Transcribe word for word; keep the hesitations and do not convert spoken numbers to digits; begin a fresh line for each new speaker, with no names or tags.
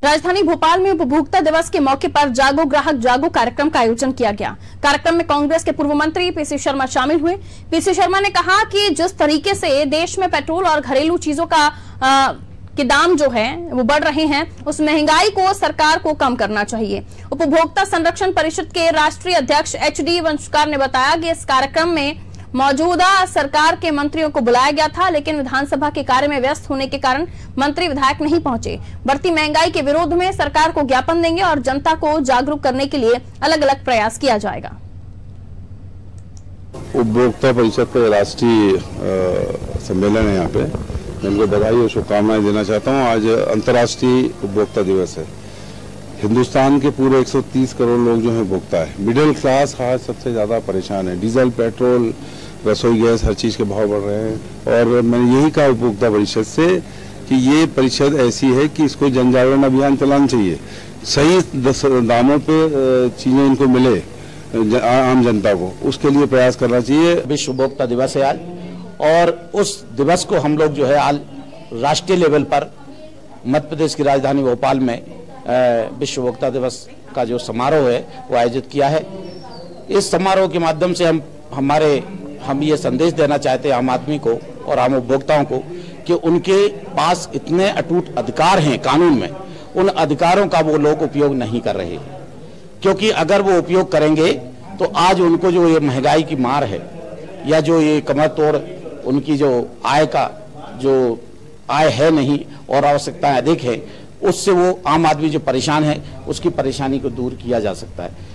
राजधानी भोपाल में उपभोक्ता दिवस के मौके पर जागो ग्राहक जागो कार्यक्रम का आयोजन किया गया। कार्यक्रम में कांग्रेस के पूर्व मंत्री पीसी शर्मा शामिल हुए। पीसी शर्मा ने कहा कि जिस तरीके से देश में पेट्रोल और घरेलू चीजों का आ, के दाम जो है वो बढ़ रहे हैं, उस महंगाई को सरकार को कम करना चाहिए। उपभोक्ता संरक्षण परिषद के राष्ट्रीय अध्यक्ष एच डी वंशकार ने बताया कि इस कार्यक्रम में मौजूदा सरकार के मंत्रियों को बुलाया गया था, लेकिन विधानसभा के कार्य में व्यस्त होने के कारण मंत्री विधायक नहीं पहुंचे। बढ़ती महंगाई के विरोध में सरकार को ज्ञापन देंगे और जनता को जागरूक करने के लिए अलग अलग प्रयास किया जाएगा।
उपभोक्ता परिषद का राष्ट्रीय सम्मेलन है, यहाँ पे मैं उनको बधाई और शुभकामनाएं देना चाहता हूँ। आज अंतर्राष्ट्रीय उपभोक्ता दिवस है। हिंदुस्तान के पूरे एक सौ तीस करोड़ लोग जो हैं भोक्ता है। मिडिल क्लास आज सबसे ज्यादा परेशान है। डीजल, पेट्रोल, रसोई गैस, हर चीज के भाव बढ़ रहे हैं। और मैंने यही कहा उपभोक्ता परिषद से कि ये परिषद ऐसी है कि इसको जन जागरण अभियान चलाना चाहिए। सही दामों पे चीजें इनको मिले आम जनता को, उसके लिए प्रयास करना चाहिए।
विश्व उपभोक्ता दिवस है आज, और उस दिवस को हम लोग जो है आज राष्ट्रीय लेवल पर मध्य प्रदेश की राजधानी भोपाल में विश्व उपभोक्ता दिवस का जो समारोह है वो आयोजित किया है। इस समारोह के माध्यम से हम हमारे हम ये संदेश देना चाहते हैं आम आदमी को और आम उपभोक्ताओं को कि उनके पास इतने अटूट अधिकार हैं कानून में, उन अधिकारों का वो लोग उपयोग नहीं कर रहे। क्योंकि अगर वो उपयोग करेंगे तो आज उनको जो ये महंगाई की मार है या जो ये कमर तोड़ उनकी जो आय का जो आय है नहीं और आवश्यकताएं अधिक है, उससे वो आम आदमी जो परेशान है उसकी परेशानी को दूर किया जा सकता है।